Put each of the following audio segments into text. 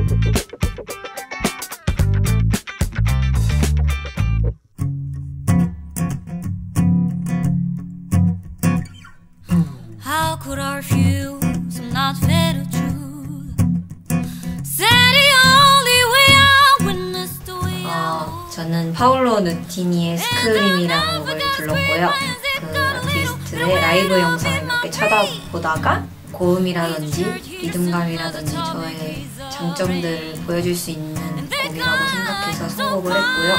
저는 파올로 누티니의 스크림이라는 곡을 불렀고요. 그 아티스트의 라이브 영상을 몇 개 찾아보다가 고음이라든지 리듬감이라든지 저의 장점들을 보여줄 수 있는 곡이라고 생각해서 선곡을 했고요.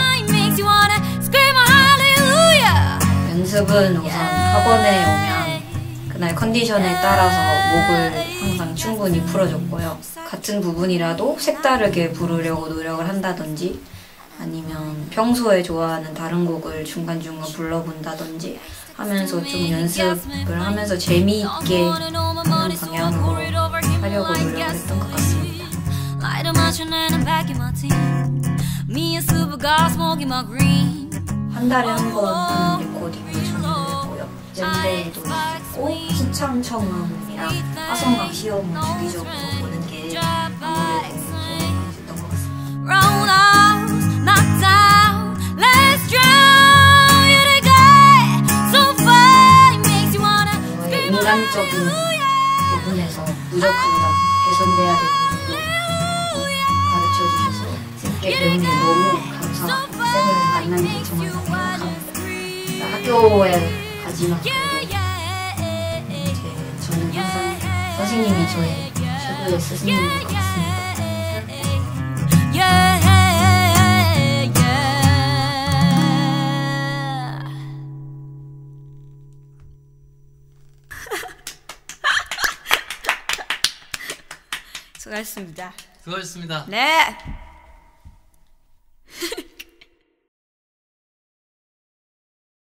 연습은 우선 학원에 오면 그날 컨디션에 따라서 목을 항상 충분히 풀어줬고요. 같은 부분이라도 색다르게 부르려고 노력을 한다든지 아니면 평소에 좋아하는 다른 곡을 중간중간 불러본다든지 하면서 좀 연습을 하면서 재미있게 하는 방향으로 하려고 노력을 했던 것 같습니다. 한 달에 한 번 하는 레코딩을 준비했고요. 젠데이도 있고 시청청음이랑 화성강 시험을 주기적으로 보는 게 아무래도 도움이 됐던 것 같습니다. 인간적인 부분에서 부족함과 개선돼야 되는 부분 가르쳐주셔서 쌤께 배운 게 너무 감사하고 쌤을 만난 게 정말 행복합니다. 학교에 가지만 그래도 저는 항상 선생님이 저의 최고의 스승님인 것 같습니다. 수고하셨습니다. 수고하셨습니다. 네.